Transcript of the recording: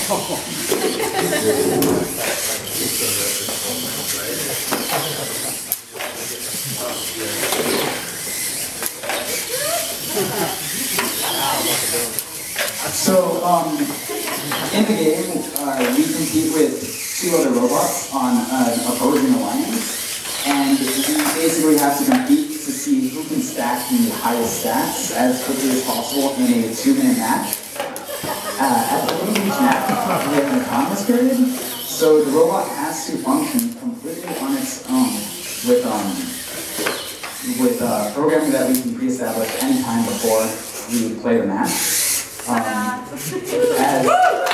So, in the game, we compete with 2 other robots on an opposing alliance, and we basically have to compete to see who can stack the highest stats as quickly as possible in a 2-minute match. At the end of each match, we have an autonomous period, so the robot has to function completely on its own with programming that we can pre-establish any time before we play the match. As